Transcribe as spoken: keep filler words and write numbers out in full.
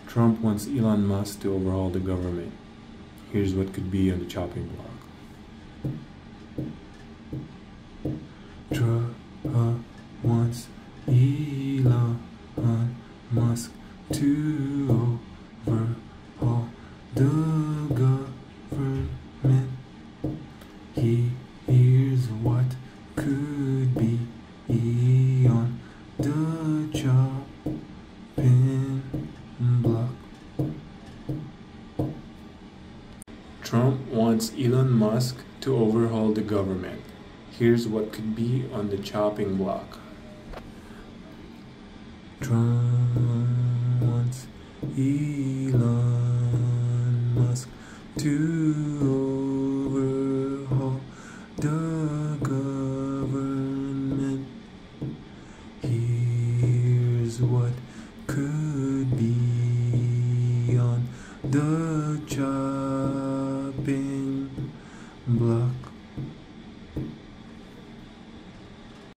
Trump wants Elon Musk to overhaul the government. Here's what could be on the chopping block. Trump wants Elon Musk to overhaul the government. Here's what could be on the chopping block. Trump wants Elon Musk to overhaul the government. Here's what could be on the chopping block. Trump wants Elon Musk to overhaul the government. Here's what could be on the chopping block.